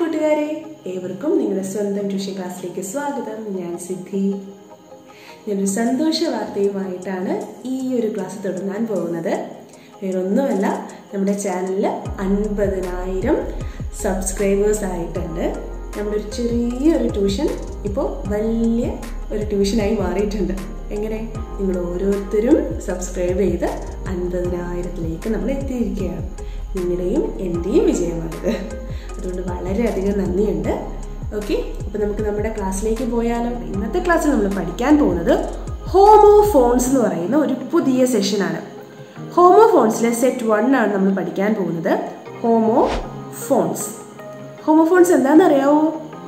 കൂട്ടുകാരെ, ഏവർക്കും നിങ്ങളുടെ സ്വന്തം ട്യൂഷൻ ക്ലാസ്സിലേക്ക് സ്വാഗതം. ഞാൻ സിദ്ധി. ഞാനൊരു സന്തോഷ വാർത്തയുമായിട്ടാണ് ഈ ഒരു ക്ലാസ് തുടങ്ങാൻ പോകുന്നത്. വേറൊന്നുമല്ല, നമ്മുടെ ചാനലിൽ 50,000 സബ്സ്ക്രൈബേഴ്സ് ആയിട്ടുണ്ട്. നമ്മുടെ ഒരു ചെറിയൊരു ട്യൂഷൻ ഇപ്പോൾ വലിയ ഒരു ട്യൂഷനായി മാറിയിട്ടുണ്ട്. എങ്ങനെ? നിങ്ങൾ ഓരോരുത്തരും സബ്സ്ക്രൈബ് ചെയ്ത് 50,000ത്തിലേക്ക് നമ്മൾ എത്തിയിരിക്കുകയാണ്. നിങ്ങളുടെയും എൻ്റെയും വിജയമാണിത്. അതുകൊണ്ട് വളരെയധികം നന്ദിയുണ്ട്. ഓക്കെ, അപ്പോൾ നമുക്ക് നമ്മുടെ ക്ലാസ്സിലേക്ക് പോയാലോ. ഇന്നത്തെ ക്ലാസ്സിൽ നമ്മൾ പഠിക്കാൻ പോകുന്നത് ഹോമോഫോൺസ് എന്ന് പറയുന്ന ഒരു പുതിയ സെഷനാണ്. ഹോമോഫോൺസിലെ സെറ്റ് 1 ആണ് നമ്മൾ പഠിക്കാൻ പോകുന്നത്. ഹോമോഫോൺസ് എന്താണെന്ന് അറിയാവോ?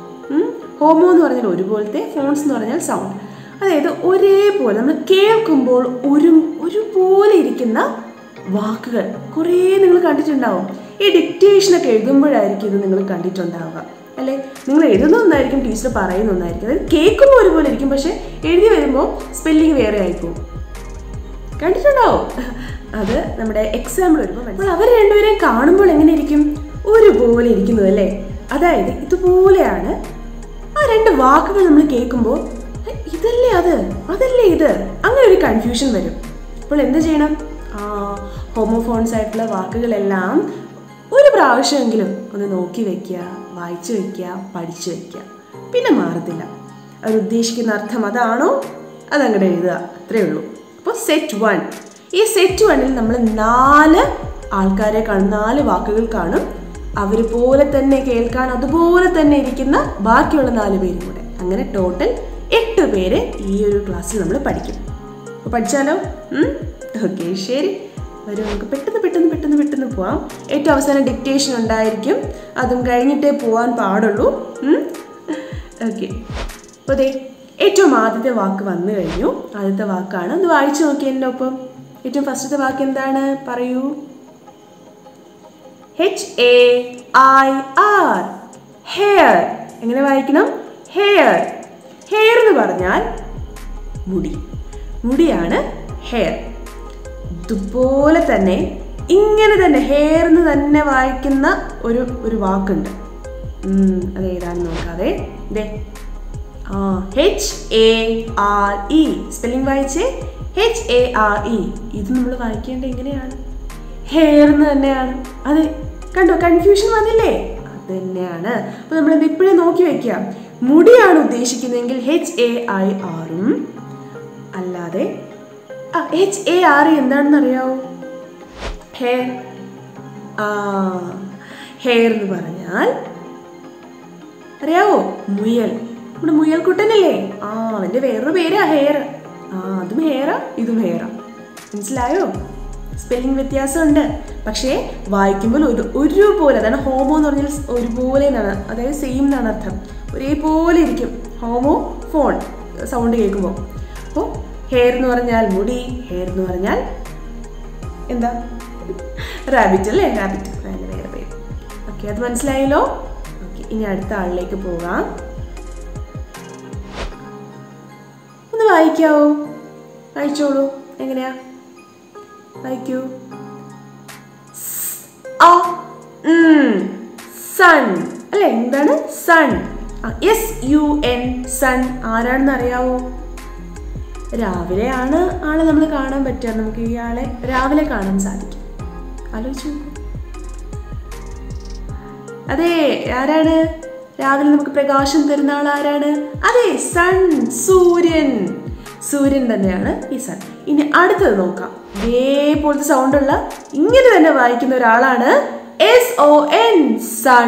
ഹോമോ എന്ന് പറഞ്ഞാൽ ഒരുപോലത്തെ, ഫോൺസ് എന്ന് പറഞ്ഞാൽ സൗണ്ട്. അതായത് ഒരേപോലെ നമ്മൾ കേൾക്കുമ്പോൾ ഒരുപോലെ ഇരിക്കുന്ന വാക്കുകൾ കുറേ നിങ്ങൾ കണ്ടിട്ടുണ്ടാവും. ഈ ഡിക്റ്റേഷനൊക്കെ എഴുതുമ്പോഴായിരിക്കും ഇത് നിങ്ങൾ കണ്ടിട്ടുണ്ടാവുക, അല്ലേ? നിങ്ങൾ എഴുതുന്ന ഒന്നായിരിക്കും, ടീച്ചർ പറയുന്ന ഒന്നായിരിക്കും. അതായത് കേൾക്കുമ്പോൾ ഒരുപോലെ ഇരിക്കും, പക്ഷെ എഴുതി വരുമ്പോൾ സ്പെല്ലിങ് വേറെ ആയിപ്പോവും. കണ്ടിട്ടുണ്ടാവും. അത് നമ്മുടെ എക്സാമ്പിൾ വരുമ്പോൾ അപ്പോൾ അവർ രണ്ടുപേരെയും കാണുമ്പോൾ എങ്ങനെ ഇരിക്കും? ഒരുപോലെ ഇരിക്കുന്നത്, അല്ലേ? അതായത് ഇതുപോലെയാണ് ആ രണ്ട് വാക്കുകൾ നമ്മൾ കേൾക്കുമ്പോൾ ഇതല്ലേ അത്, അതല്ലേ ഇത്, അങ്ങനെ ഒരു കൺഫ്യൂഷൻ വരും. അപ്പോൾ എന്ത് ചെയ്യണം? ഹോമോഫോൺസ് ആയിട്ടുള്ള വാക്കുകളെല്ലാം ഒരു പ്രാവശ്യമെങ്കിലും ഒന്ന് നോക്കി വയ്ക്കുക, വായിച്ചു വയ്ക്കുക, പഠിച്ചു വയ്ക്കുക. പിന്നെ മാറത്തില്ല. അവർ ഉദ്ദേശിക്കുന്ന അർത്ഥം അതാണോ അതങ്ങോട്ട് എഴുതുക, അത്രയേ ഉള്ളൂ. അപ്പോൾ സെറ്റ് 1, ഈ സെറ്റ് 1ൽ നമ്മൾ 4 ആൾക്കാരെ കാണും, 4 വാക്കുകൾ കാണും. അവർ പോലെ തന്നെ കേൾക്കാൻ അതുപോലെ തന്നെ ഇരിക്കുന്ന ബാക്കിയുള്ള 4 പേരും കൂടെ. അങ്ങനെ ടോട്ടൽ 8 പേര് ഈ ഒരു ക്ലാസ്സിൽ നമ്മൾ പഠിക്കും. അപ്പോൾ പഠിച്ചാലോ? ഓക്കെ, ശരി. വരും, നമുക്ക് പെട്ടെന്ന് പോവാം. ഏറ്റവും അവസാനം ഡിക്റ്റേഷൻ ഉണ്ടായിരിക്കും, അതും കഴിഞ്ഞിട്ടേ പോകാൻ പാടുള്ളൂ. ഓക്കെ, അപ്പോൾ ദേ ഏറ്റവും ആദ്യത്തെ വാക്ക് വന്നു കഴിഞ്ഞു. ആദ്യത്തെ വാക്കാണ്, അത് വായിച്ചു നോക്കി എൻ്റെ ഒപ്പം. ഏറ്റവും ഫസ്റ്റത്തെ വാക്ക് എന്താണ്? പറയൂ. HAIR, hair. എങ്ങനെ വായിക്കണം? ഹെയർ. ഹെയർ എന്ന് പറഞ്ഞാൽ മുടിയാണ് ഹെയർ. ഇതുപോലെ തന്നെ ഇങ്ങനെ തന്നെ ഹെയർ എന്ന് തന്നെ വായിക്കുന്ന ഒരു വാക്കുണ്ട്. അതേതാണെന്ന് നോക്കാതെ HARE, സ്പെല്ലിംഗ് വായിച്ചേ. HARE. ഇത് നമ്മൾ വായിക്കേണ്ടത് എങ്ങനെയാണ്? ഹെയർ എന്ന് തന്നെയാണ്. അതെ, കണ്ടോ? കൺഫ്യൂഷൻ വന്നില്ലേ? അത് തന്നെയാണ്. അപ്പോൾ നമ്മളത് ഇപ്പോഴേ നോക്കി വെക്കുക. മുടിയാണ് ഉദ്ദേശിക്കുന്നതെങ്കിൽ HAIR-ഉം, അല്ലാതെ HARE എന്താണെന്ന് അറിയാവോ? ഹെയർ. ഹെയർ എന്ന് പറഞ്ഞാൽ അറിയാവോ? മുയൽ. നമ്മുടെ മുയൽക്കുട്ടനല്ലേ? അവൻ്റെ വേറൊരു പേരാ ഹെയർ. അതും ഹെയറാ, ഇതും ഹെയറാ. മനസ്സിലായോ? സ്പെല്ലിംഗ് വ്യത്യാസമുണ്ട്, പക്ഷേ വായിക്കുമ്പോൾ ഒരുപോലെ. അതാണ് ഹോമോ എന്ന് പറഞ്ഞാൽ ഒരുപോലെ എന്നാണ്, അതായത് സെയിം എന്നാണ് അർത്ഥം. ഒരേപോലെ ഇരിക്കും ഹോമോ ഫോൺ സൗണ്ട് കേൾക്കുമ്പോൾ. അപ്പോൾ ഹെയർ എന്ന് പറഞ്ഞാൽ മുടി, ഹെയർ എന്ന് പറഞ്ഞാൽ എന്താ? റാബിറ്റ്, അല്ലേ? റാബിറ്റ്, അതിൻ്റെ വേറെ പേര്. ഓക്കെ, അത് മനസ്സിലായല്ലോ? ഓക്കെ, ഇനി അടുത്ത ആളിലേക്ക് പോകാം. ഒന്ന് വായിക്കാവോ? വായിച്ചോളൂ. എങ്ങനെയാ? വായിക്കൂ. സൺ, അല്ലേ? എന്താണ്? സൺ. SUN, sun. ആരാണെന്ന് അറിയാവോ? രാവിലെയാണ് ആളെ നമ്മൾ കാണാൻ പറ്റുക. നമുക്ക് ഈ ആളെ രാവിലെ കാണാൻ സാധിക്കും. ആലോചിച്ചു. അതെ, ആരാണ് രാവിലെ നമുക്ക് പ്രകാശം തരുന്ന ആൾ? ആരാണ്? അതെ, സൺ, സൂര്യൻ തന്നെയാണ് ഈ സൺ. ഇനി അടുത്തത് നോക്കാം. ഇതേപോലത്തെ സൗണ്ടുള്ള ഇങ്ങനെ തന്നെ വായിക്കുന്ന ഒരാളാണ് SON, son.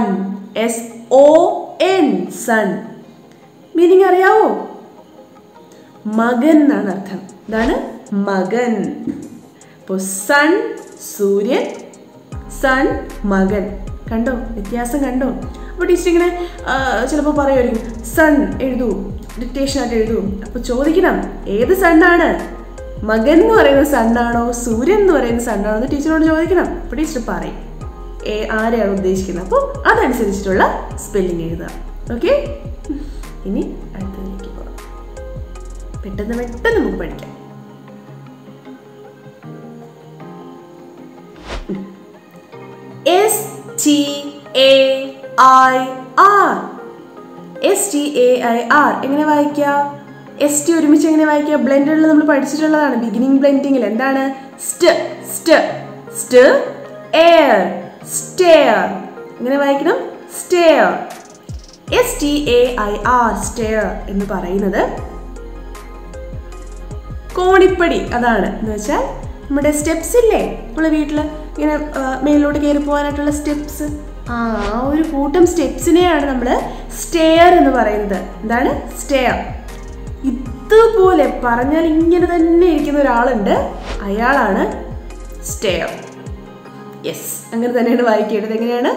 SON, son. Meaning അറിയാവോ? മകൻ എന്നാണ് അർത്ഥം. ഇതാണ് മകൻ. അപ്പോൾ സൺ സൂര്യൻ, സൺ മകൻ. കണ്ടോ വ്യത്യാസം? കണ്ടോ? അപ്പോൾ ടീച്ചർ ഇങ്ങനെ ചിലപ്പോൾ പറയുമായിരിക്കും, സൺ എഴുതൂ, ഡിക്റ്റേഷനായിട്ട് എഴുതൂ. അപ്പോൾ ചോദിക്കണം, ഏത് സണ്ണാണ്? മകൻ എന്ന് പറയുന്ന സണ്ണാണോ, സൂര്യൻ എന്ന് പറയുന്ന സണ്ണാണോ എന്ന് ടീച്ചറോട് ചോദിക്കണം. അപ്പോൾ ടീച്ചർ പറയും ആരെയാണ് ഉദ്ദേശിക്കുന്നത്. അപ്പോൾ അതനുസരിച്ചിട്ടുള്ള സ്പെല്ലിംഗ് എഴുതുക. ഓക്കെ, ഇനി അടുത്തതിലേക്ക് പോകാം. പെട്ടെന്ന് നമുക്ക് പഠിക്കാം. STAR, STAIR എങ്ങനെ വായിക്കുക? ST ഒരുമിച്ച് എങ്ങനെ വായിക്കുക? ബ്ലെൻഡിൽ നമ്മൾ പഠിച്ചിട്ടുള്ളതാണ്, ബിഗിനിങ് ബ്ലെൻഡിങ്ങിൽ. എന്താണ്? Air, stair. എങ്ങനെ വായിക്കണം? സ്റ്റെയർ. STAIR, സ്റ്റെയർ എന്ന് പറയുന്നത് കോണിപ്പടി. അതാണ് എന്ന് വെച്ചാൽ നമ്മുടെ സ്റ്റെപ്സ് ഇല്ലേ, നമ്മളെ വീട്ടിൽ ഇങ്ങനെ മേലോട്ട് കയറി പോകാനായിട്ടുള്ള സ്റ്റെപ്സ്, ആ ഒരു കൂട്ടം സ്റ്റെപ്സിനെയാണ് നമ്മൾ സ്റ്റെയർ എന്ന് പറയുന്നത്. എന്താണ്? സ്റ്റെയർ. ഇതുപോലെ പറഞ്ഞാൽ ഇങ്ങനെ തന്നെ ഇരിക്കുന്ന ഒരാളുണ്ട്, അയാളാണ് സ്റ്റെയർ. യെസ്, അങ്ങനെ തന്നെയാണ് വായിക്കേണ്ടത്. എങ്ങനെയാണ്?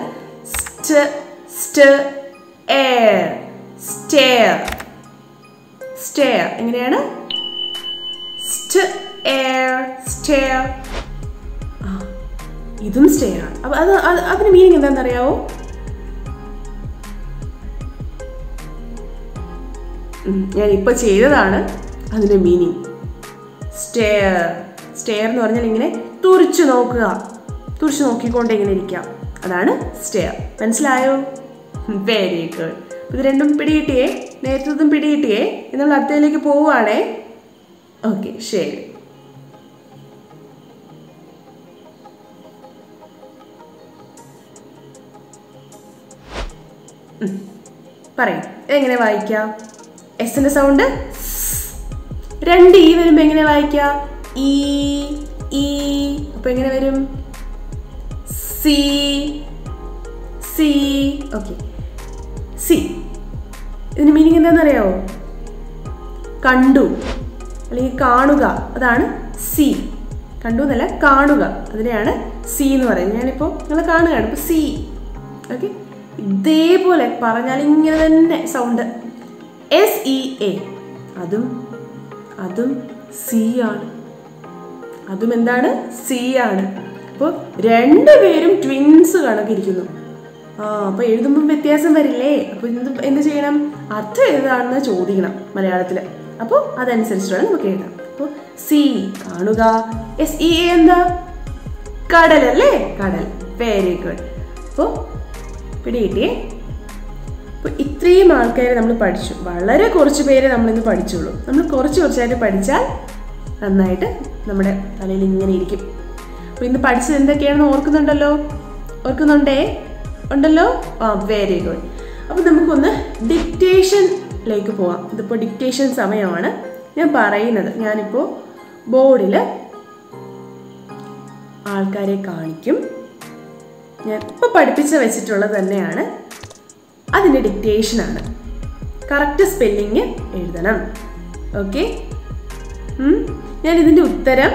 സ്റ്റെയർ. എങ്ങനെയാണ്? സ്റ്റെയർ. ഇതും സ്റ്റെയർ ആണ്. അപ്പൊ അതിന് മീനിങ് എന്താണെന്നറിയാവോ? ഞാൻ ഇപ്പൊ ചെയ്തതാണ് അതിന്റെ മീനിങ്. സ്റ്റെയർ എന്ന് പറഞ്ഞാൽ ഇങ്ങനെ തുറിച്ചു നോക്കുക, തുറിച്ചു നോക്കിക്കൊണ്ട് ഇങ്ങനെ ഇരിക്കാം, അതാണ് സ്റ്റെയർ. മനസ്സിലായോ? Very good. ഇത് രണ്ടും പിടികിട്ടിയേ, നേരത്തതും പിടികിട്ടിയേ. നമ്മൾ അടുത്തതിലേക്ക് പോവുകയാണേ. ഓക്കെ, ശരി. പറയും എങ്ങനെ വായിക്കാം? എസിന്റെ സൗണ്ട് 2 E വരുമ്പോ എങ്ങനെ വായിക്കാം? ഈ. അപ്പൊ എങ്ങനെ വരും? സി. Okay, sea. ഇതിന് മീനിങ് എന്താണെന്നറിയാവോ? കണ്ടു അല്ലെങ്കിൽ കാണുക, അതാണ് സി. കണ്ടു എന്നല്ല, കാണുക, അതിനെയാണ് സി എന്ന് പറയുന്നത്. ഞാനിപ്പോൾ നിങ്ങൾ കാണുകയാണ്, ഇപ്പൊ സി. ഓക്കെ, ഇതേപോലെ പറഞ്ഞാൽ ഇങ്ങനെ തന്നെ സൗണ്ട്. SEA, അതും സി ആണ്. അതും എന്താണ്? സി ആണ്. അപ്പോൾ രണ്ടുപേരും ട്വിൻസ് കണക്കിരിക്കുന്നു. അപ്പൊ എഴുതുമ്പോൾ വ്യത്യാസം വരില്ലേ? അപ്പൊ എന്ത് ചെയ്യണം? അർത്ഥം ഏതാണെന്ന് ചോദിക്കണം മലയാളത്തിൽ. അപ്പോൾ അതനുസരിച്ച് വേണം നമുക്ക് എഴുതാം. അപ്പോൾ സി കാണുക, SEA എന്താ? കടൽ അല്ലേ? കടൽ. Very good. അപ്പോൾ പിടികിട്ടിയേ. അപ്പോൾ ഇത്രയും ആൾക്കാരെ നമ്മൾ പഠിച്ചു. വളരെ കുറച്ച് പേരെ നമ്മളിന്ന് പഠിച്ചുള്ളൂ. നമ്മൾ കുറച്ചായിട്ട് പഠിച്ചാൽ നന്നായിട്ട് നമ്മുടെ തലയിൽ ഇങ്ങനെ ഇരിക്കും. അപ്പോൾ ഇന്ന് പഠിച്ചത് എന്തൊക്കെയാണെന്ന് ഉണ്ടല്ലോ? Very good. അപ്പോൾ നമുക്കൊന്ന് ഡിക്റ്റേഷനിലേക്ക് പോവാം. ഇതിപ്പോൾ ഡിക്റ്റേഷൻ സമയമാണ്. ഞാൻ പറയുന്നത് ഞാനിപ്പോൾ ബോർഡിൽ ആൾക്കാരെ കാണിക്കും. ഞാൻ ഇപ്പോൾ പഠിപ്പിച്ച് വെച്ചിട്ടുള്ളത് തന്നെയാണ്, അതിൻ്റെ ഡിക്റ്റേഷനാണ്. കറക്റ്റ് സ്പെല്ലിങ് എഴുതണം. ഓക്കെ, ഞാൻ ഇതിൻ്റെ ഉത്തരം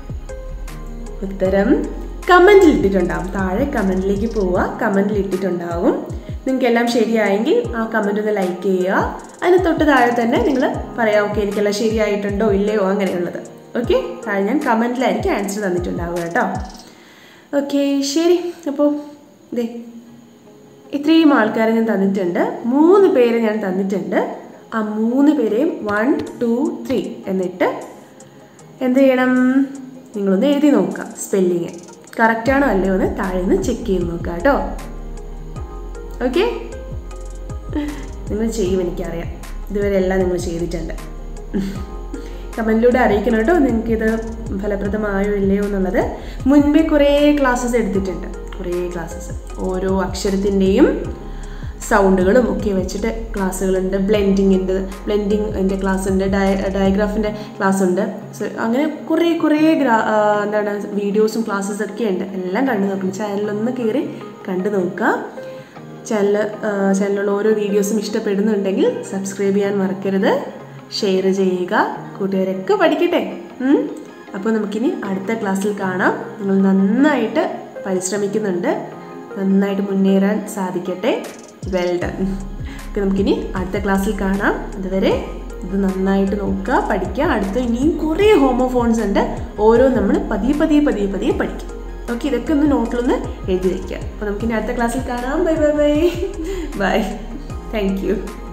കമൻറ്റിൽ ഇട്ടിട്ടുണ്ടാവും. താഴെ കമൻറ്റിലേക്ക് പോവുക, കമൻറ്റിൽ ഇട്ടിട്ടുണ്ടാവും. നിങ്ങൾക്കെല്ലാം ശരിയായെങ്കിൽ ആ കമൻറ്റ് ഒന്ന് ലൈക്ക് ചെയ്യുക. അതിന് തൊട്ട് താഴെ തന്നെ നിങ്ങൾ പറയാം, ഓക്കെ എനിക്കെല്ലാം ശരിയായിട്ടുണ്ടോ ഇല്ലയോ അങ്ങനെയുള്ളത്. ഓക്കെ, താഴെ ഞാൻ കമൻറ്റിലായിരിക്കും ആൻസർ തന്നിട്ടുണ്ടാവുക കേട്ടോ. ഓക്കെ, ശരി. അപ്പോൾ ഇത്രയും ആൾക്കാരെ ഞാൻ തന്നിട്ടുണ്ട്. 3 പേരെ ഞാൻ തന്നിട്ടുണ്ട്. ആ 3 പേരെയും 1, 2, 3 എന്നിട്ട് എന്ത് ചെയ്യണം? നിങ്ങളൊന്ന് എഴുതി നോക്കുക. സ്പെല്ലിങ് കറക്റ്റാണോ അല്ലയോ എന്ന് താഴെ നിന്ന് ചെക്ക് ചെയ്ത് നോക്കുക കേട്ടോ. ഓക്കെ, നിങ്ങൾ ചെയ്യും, എനിക്കറിയാം. ഇതുവരെ എല്ലാം നിങ്ങൾ ചെയ്തിട്ടുണ്ട്. കമൻറ്റിലൂടെ അറിയിക്കണം കേട്ടോ നിങ്ങൾക്കിത് ഫലപ്രദമായോ ഇല്ലയോ എന്നുള്ളത്. മുൻപേ കുറേ ക്ലാസ്സസ് എടുത്തിട്ടുണ്ട്, ഓരോ അക്ഷരത്തിൻ്റെയും സൗണ്ടുകളും ഒക്കെ വെച്ചിട്ട് ക്ലാസ്സുകളുണ്ട്. ബ്ലെൻഡിങ്ങിൻ്റെ ക്ലാസ് ഉണ്ട്, ഡയഗ്രാഫിൻ്റെ ക്ലാസ് ഉണ്ട്. അങ്ങനെ കുറേ വീഡിയോസും ക്ലാസ്സസൊക്കെ ഉണ്ട്. എല്ലാം കണ്ടു നോക്കണം. ചാനലൊന്ന് കയറി കണ്ടു നോക്കുക. ചാനലിലുള്ള ഓരോ വീഡിയോസും ഇഷ്ടപ്പെടുന്നുണ്ടെങ്കിൽ സബ്സ്ക്രൈബ് ചെയ്യാൻ മറക്കരുത്. ഷെയർ ചെയ്യുക, കൂട്ടുകാരൊക്കെ പഠിക്കട്ടെ. അപ്പോൾ നമുക്കിനി അടുത്ത ക്ലാസ്സിൽ കാണാം. നിങ്ങൾ നന്നായിട്ട് പരിശ്രമിക്കുന്നുണ്ട്, നന്നായിട്ട് മുന്നേറാൻ സാധിക്കട്ടെ. Well done. അപ്പോൾ നമുക്കിനി അടുത്ത ക്ലാസ്സിൽ കാണാം. അതുവരെ ഇത് നന്നായിട്ട് നോക്കുക, പഠിക്കുക. അടുത്ത് ഇനിയും കുറേ ഹോമോഫോൺസ് ഉണ്ട്. ഓരോ നമ്മൾ പതിയെ പഠിക്കും. ഓക്കെ, ഇതൊക്കെ ഒന്ന് നോട്ടിലൊന്ന് എഴുതി വയ്ക്കുക. അപ്പോൾ നമുക്കിനി അടുത്ത ക്ലാസ്സിൽ കാണാം. ബൈ. Thank U.